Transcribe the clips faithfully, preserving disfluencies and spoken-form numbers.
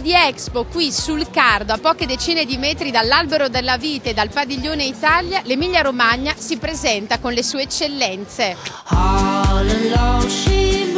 di Expo qui sul Cardo, a poche decine di metri dall'Albero della Vite e dal Padiglione Italia, l'Emilia Romagna si presenta con le sue eccellenze. All alone she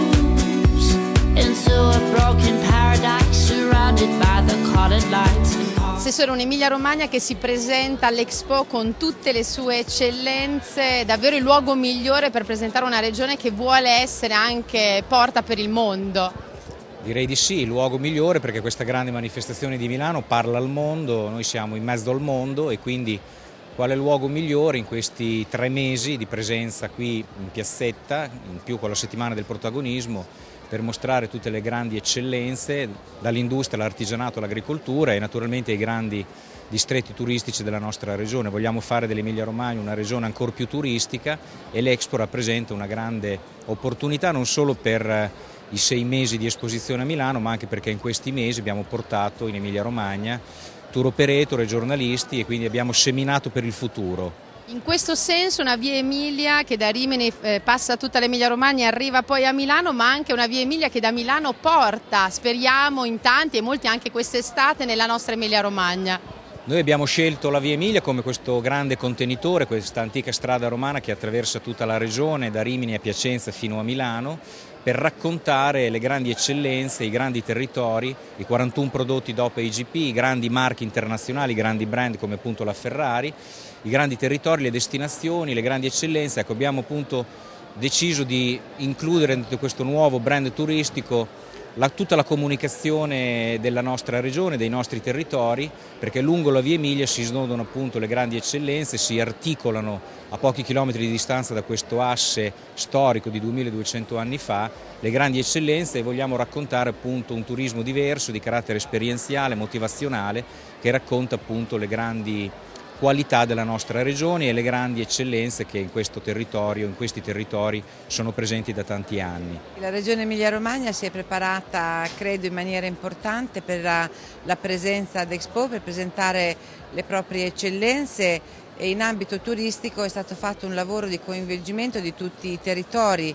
moves into a broken paradise surrounded by the colored lights. Assessore, un'Emilia Romagna che si presenta all'Expo con tutte le sue eccellenze, davvero il luogo migliore per presentare una regione che vuole essere anche porta per il mondo. Direi di sì, il luogo migliore, perché questa grande manifestazione di Milano parla al mondo, noi siamo in mezzo al mondo e quindi quale luogo migliore in questi tre mesi di presenza qui in piazzetta, in più con la settimana del protagonismo, per mostrare tutte le grandi eccellenze dall'industria all'artigianato all'agricoltura e naturalmente ai grandi distretti turistici della nostra regione. Vogliamo fare dell'Emilia Romagna una regione ancora più turistica e l'Expo rappresenta una grande opportunità non solo per i sei mesi di esposizione a Milano, ma anche perché in questi mesi abbiamo portato in Emilia Romagna tour operator e giornalisti e quindi abbiamo seminato per il futuro. In questo senso una via Emilia che da Rimini eh, passa tutta l'Emilia Romagna e arriva poi a Milano, ma anche una via Emilia che da Milano porta, speriamo in tanti e molti anche quest'estate, nella nostra Emilia Romagna. Noi abbiamo scelto la via Emilia come questo grande contenitore, questa antica strada romana che attraversa tutta la regione, da Rimini a Piacenza fino a Milano, per raccontare le grandi eccellenze, i grandi territori, i quarantuno prodotti D O P e I G P, i grandi marchi internazionali, i grandi brand come appunto la Ferrari, i grandi territori, le destinazioni, le grandi eccellenze. Ecco, abbiamo appunto deciso di includere in questo nuovo brand turistico la, tutta la comunicazione della nostra regione, dei nostri territori, perché lungo la via Emilia si snodano appunto le grandi eccellenze, si articolano a pochi chilometri di distanza da questo asse storico di duemiladuecento anni fa le grandi eccellenze, e vogliamo raccontare appunto un turismo diverso, di carattere esperienziale, motivazionale, che racconta appunto le grandi qualità della nostra regione e le grandi eccellenze che in questo territorio, in questi territori sono presenti da tanti anni. La regione Emilia-Romagna si è preparata, credo, in maniera importante per la, la presenza ad Expo, per presentare le proprie eccellenze, e in ambito turistico è stato fatto un lavoro di coinvolgimento di tutti i territori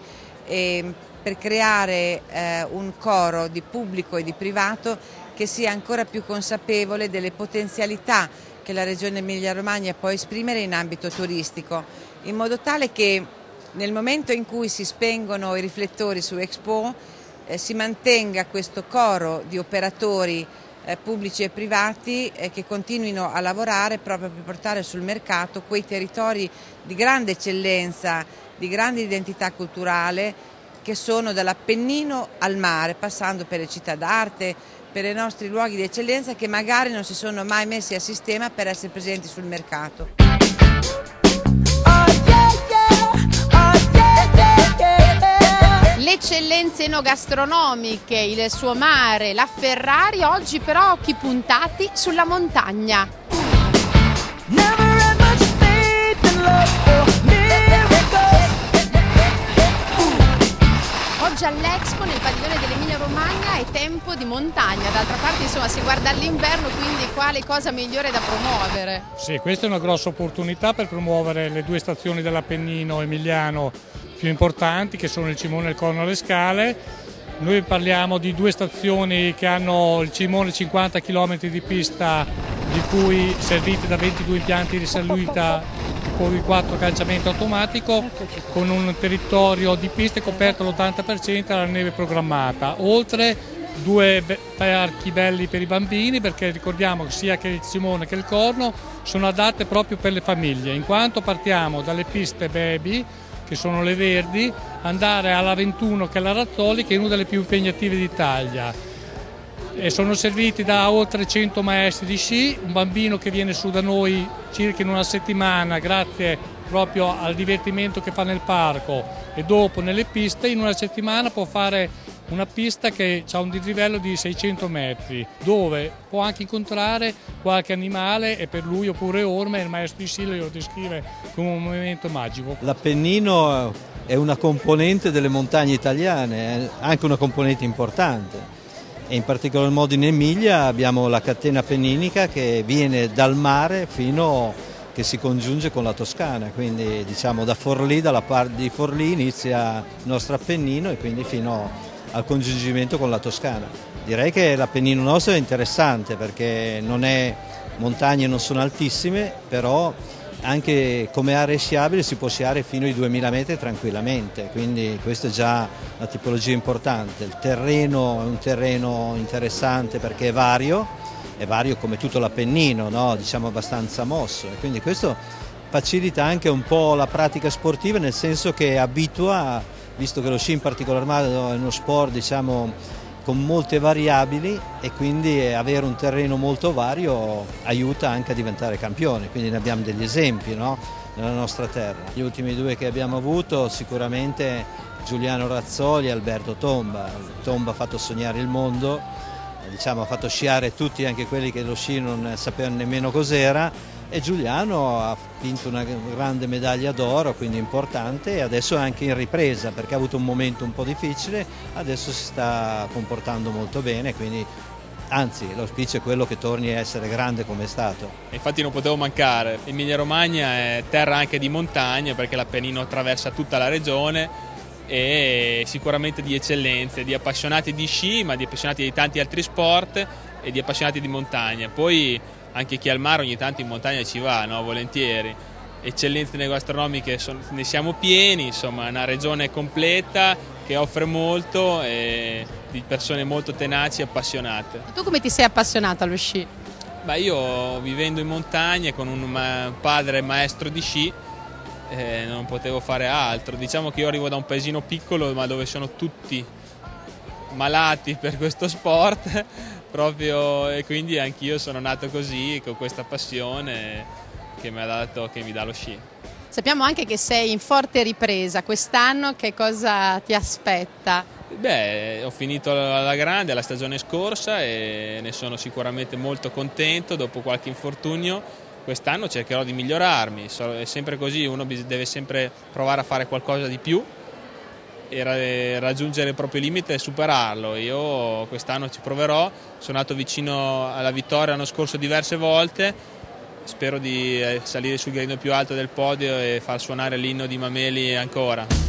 e per creare eh, un coro di pubblico e di privato che sia ancora più consapevole delle potenzialità che la regione Emilia-Romagna può esprimere in ambito turistico, in modo tale che nel momento in cui si spengono i riflettori su Expo eh, si mantenga questo coro di operatori eh, pubblici e privati eh, che continuino a lavorare proprio per portare sul mercato quei territori di grande eccellenza, di grande identità culturale, che sono dall'Appennino al mare, passando per le città d'arte, per i nostri luoghi di eccellenza che magari non si sono mai messi a sistema per essere presenti sul mercato. Le eccellenze enogastronomiche, il suo mare, la Ferrari, oggi però occhi puntati sulla montagna. Oggi all'Expo nel padiglione dell'Emilia Romagna è tempo di montagna, d'altra parte insomma si guarda all'inverno, quindi quale cosa migliore da promuovere? Sì, questa è una grossa opportunità per promuovere le due stazioni dell'Appennino emiliano più importanti, che sono il Cimone e il Corno alle Scale. Noi parliamo di due stazioni che hanno il Cimone cinquanta chilometri di pista, di cui serviti da ventidue impianti di salita con il quattro canciamento automatico, con un territorio di piste coperto all'ottanta per cento dalla neve programmata, oltre due parchi belli per i bambini, perché ricordiamo che sia che il Cimone che il Corno sono adatte proprio per le famiglie, in quanto partiamo dalle piste baby, che sono le verdi, andare alla ventuno che è la Razzoli, che è una delle più impegnative d'Italia. E sono serviti da oltre cento maestri di sci, un bambino che viene su da noi circa in una settimana grazie proprio al divertimento che fa nel parco, e dopo nelle piste in una settimana può fare una pista che ha un dislivello di seicento metri, dove può anche incontrare qualche animale, e per lui oppure orme il maestro di sci lo descrive come un momento magico. L'Appennino è una componente delle montagne italiane, è anche una componente importante. E in particolar modo in Emilia abbiamo la catena appenninica che viene dal mare fino che si congiunge con la Toscana, quindi diciamo da Forlì, dalla parte di Forlì inizia il nostro Appennino, e quindi fino al congiungimento con la Toscana. Direi che l'Appennino nostro è interessante perché non è, montagne non sono altissime, però anche come aree sciabili si può sciare fino ai duemila metri tranquillamente, quindi questa è già una tipologia importante. Il terreno è un terreno interessante perché è vario, è vario come tutto l'Appennino, no? Diciamo abbastanza mosso, e quindi questo facilita anche un po' la pratica sportiva, nel senso che abitua, visto che lo sci in particolar modo è uno sport diciamo con molte variabili, e quindi avere un terreno molto vario aiuta anche a diventare campione, quindi ne abbiamo degli esempi, no? Nella nostra terra. Gli ultimi due che abbiamo avuto sicuramente Giuliano Razzoli e Alberto Tomba. Tomba ha fatto sognare il mondo, diciamo, ha fatto sciare tutti, anche quelli che lo sci non sapevano nemmeno cos'era, e Giuliano ha vinto una grande medaglia d'oro, quindi importante, e adesso è anche in ripresa perché ha avuto un momento un po' difficile, adesso si sta comportando molto bene, quindi anzi l'auspicio è quello che torni a essere grande come è stato. Infatti non potevo mancare, Emilia Romagna è terra anche di montagna perché l'Appennino attraversa tutta la regione, e sicuramente di eccellenze, di appassionati di sci, ma di appassionati di tanti altri sport e di appassionati di montagna. Poi anche chi al mare ogni tanto in montagna ci va, no? Volentieri. Eccellenze gastronomiche ne siamo pieni, insomma è una regione completa che offre molto e di persone molto tenaci e appassionate. Tu come ti sei appassionato allo sci? Beh, io vivendo in montagna con un padre maestro di sci eh, non potevo fare altro. Diciamo che io arrivo da un paesino piccolo ma dove sono tutti malati per questo sport proprio, e quindi anch'io sono nato così, con questa passione che mi ha dato, che mi dà lo sci. Sappiamo anche che sei in forte ripresa quest'anno, che cosa ti aspetta? Beh, ho finito alla grande la stagione scorsa e ne sono sicuramente molto contento. Dopo qualche infortunio quest'anno cercherò di migliorarmi, è sempre così, uno deve sempre provare a fare qualcosa di più e raggiungere il proprio limite e superarlo. Io quest'anno ci proverò, sono andato vicino alla vittoria l'anno scorso diverse volte, spero di salire sul gradino più alto del podio e far suonare l'inno di Mameli ancora.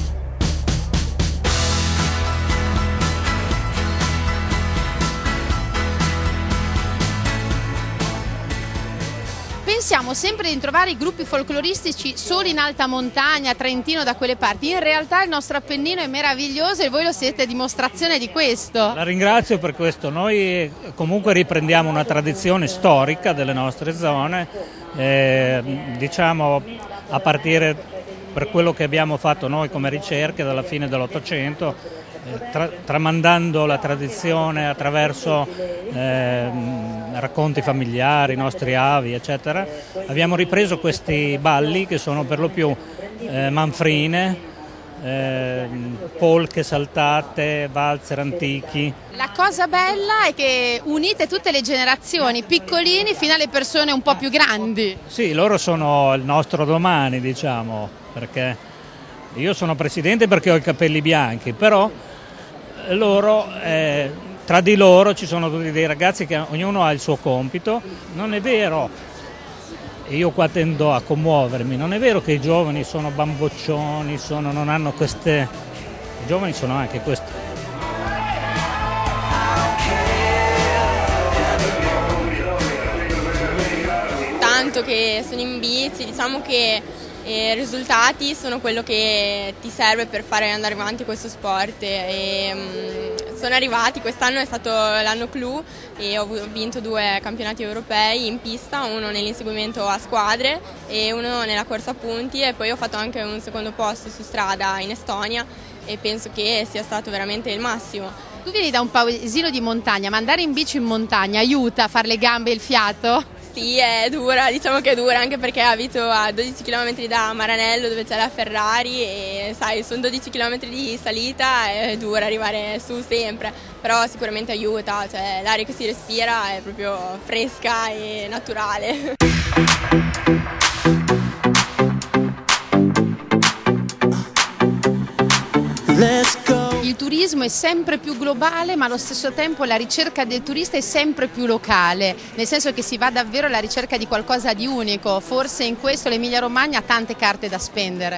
Pensiamo sempre di trovare i gruppi folcloristici solo in alta montagna, Trentino, da quelle parti. In realtà il nostro Appennino è meraviglioso e voi lo siete dimostrazione di questo. La ringrazio per questo. Noi comunque riprendiamo una tradizione storica delle nostre zone, eh, diciamo a partire per quello che abbiamo fatto noi come ricerche dalla fine dell'Ottocento, eh, tra, tramandando la tradizione attraverso eh, racconti familiari, i nostri avi, eccetera. Abbiamo ripreso questi balli che sono per lo più eh, manfrine, eh, polche saltate, valzer antichi. La cosa bella è che unite tutte le generazioni, piccolini fino alle persone un po' più grandi. Sì, loro sono il nostro domani, diciamo, perché io sono presidente perché ho i capelli bianchi, però loro... Eh, Tra di loro ci sono tutti dei ragazzi che ognuno ha il suo compito. Non è vero, e io qua tendo a commuovermi, non è vero che i giovani sono bamboccioni, sono, non hanno queste... I giovani sono anche questi. Tanto che sono in bici, diciamo che i risultati sono quello che ti serve per fare andare avanti questo sport. E, um, sono arrivati, quest'anno è stato l'anno clou e ho vinto due campionati europei in pista, uno nell'inseguimento a squadre e uno nella corsa a punti, e poi ho fatto anche un secondo posto su strada in Estonia e penso che sia stato veramente il massimo. Tu vieni da un paesino di montagna, ma andare in bici in montagna aiuta a fare le gambe e il fiato? Sì, è dura, diciamo che è dura, anche perché abito a dodici chilometri da Maranello dove c'è la Ferrari e sai, sono dodici chilometri di salita, è dura arrivare su sempre, però sicuramente aiuta, cioè l'aria che si respira è proprio fresca e naturale. Il turismo è sempre più globale, ma allo stesso tempo la ricerca del turista è sempre più locale, nel senso che si va davvero alla ricerca di qualcosa di unico. Forse in questo l'Emilia Romagna ha tante carte da spendere.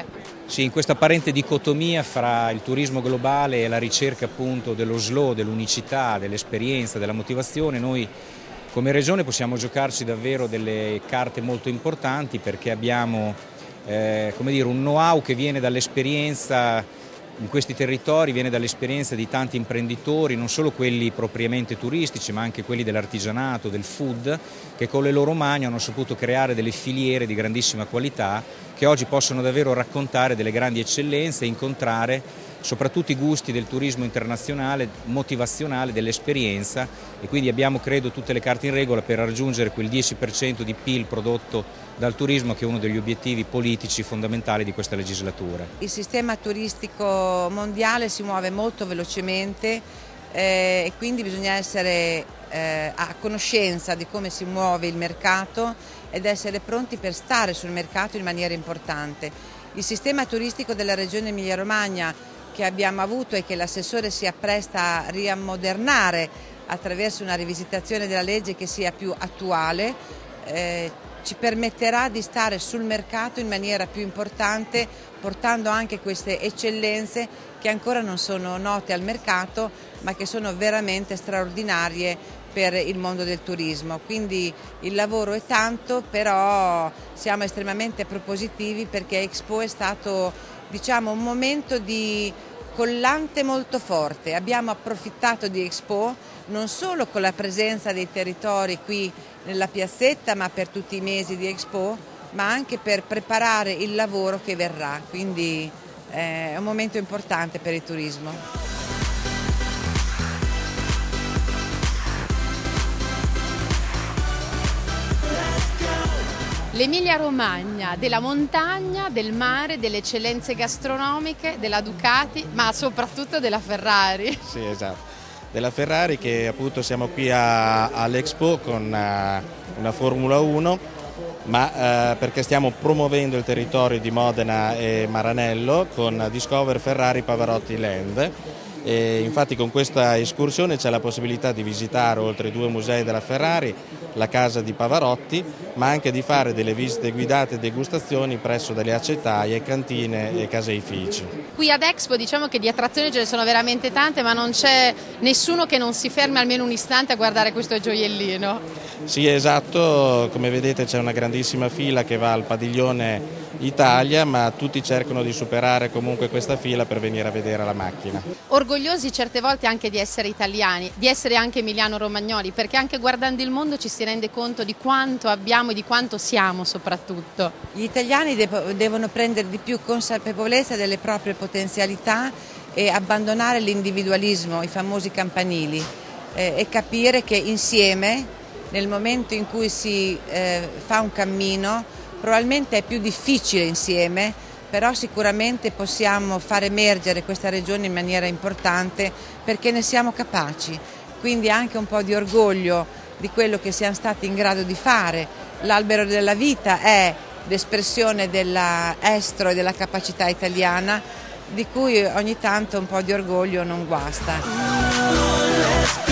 Sì, in questa apparente dicotomia fra il turismo globale e la ricerca appunto dello slow, dell'unicità, dell'esperienza, della motivazione, noi come Regione possiamo giocarci davvero delle carte molto importanti, perché abbiamo eh, come dire, un know-how che viene dall'esperienza in questi territori, viene dall'esperienza di tanti imprenditori, non solo quelli propriamente turistici ma anche quelli dell'artigianato, del food, che con le loro mani hanno saputo creare delle filiere di grandissima qualità che oggi possono davvero raccontare delle grandi eccellenze e incontrare soprattutto i gusti del turismo internazionale, motivazionale, dell'esperienza, e quindi abbiamo, credo, tutte le carte in regola per raggiungere quel dieci per cento di P I L prodotto dal turismo, che è uno degli obiettivi politici fondamentali di questa legislatura. Il sistema turistico mondiale si muove molto velocemente eh, e quindi bisogna essere eh, a conoscenza di come si muove il mercato ed essere pronti per stare sul mercato in maniera importante. Il sistema turistico della Regione Emilia-Romagna che abbiamo avuto e che l'assessore si appresta a riammodernare attraverso una rivisitazione della legge che sia più attuale, eh, ci permetterà di stare sul mercato in maniera più importante, portando anche queste eccellenze che ancora non sono note al mercato ma che sono veramente straordinarie per il mondo del turismo. Quindi il lavoro è tanto, però siamo estremamente propositivi perché Expo è stato, diciamo, un momento di collante molto forte. Abbiamo approfittato di Expo non solo con la presenza dei territori qui nella piazzetta, ma per tutti i mesi di Expo, ma anche per preparare il lavoro che verrà. Quindi eh, è un momento importante per il turismo. L'Emilia Romagna della montagna, del mare, delle eccellenze gastronomiche, della Ducati, ma soprattutto della Ferrari. Sì, esatto, della Ferrari, che appunto siamo qui all'Expo con uh, una Formula uno, ma uh, perché stiamo promuovendo il territorio di Modena e Maranello con Discover Ferrari Pavarotti Land. E infatti con questa escursione c'è la possibilità di visitare, oltre ai due musei della Ferrari, la casa di Pavarotti, ma anche di fare delle visite guidate e degustazioni presso delle acciaierie, cantine e caseifici. Qui ad Expo diciamo che di attrazioni ce ne sono veramente tante, ma non c'è nessuno che non si fermi almeno un istante a guardare questo gioiellino. Sì, esatto, come vedete c'è una grandissima fila che va al padiglione Italia, ma tutti cercano di superare comunque questa fila per venire a vedere la macchina. Orgogliosi certe volte anche di essere italiani, di essere anche emiliano-romagnoli, perché anche guardando il mondo ci si rende conto di quanto abbiamo e di quanto siamo soprattutto. Gli italiani devono prendere di più consapevolezza delle proprie potenzialità e abbandonare l'individualismo, i famosi campanili, eh, e capire che insieme, nel momento in cui si eh, fa un cammino, probabilmente è più difficile insieme, però sicuramente possiamo far emergere questa regione in maniera importante perché ne siamo capaci. Quindi anche un po' di orgoglio di quello che siamo stati in grado di fare. L'albero della vita è l'espressione dell'estro e della capacità italiana, di cui ogni tanto un po' di orgoglio non guasta.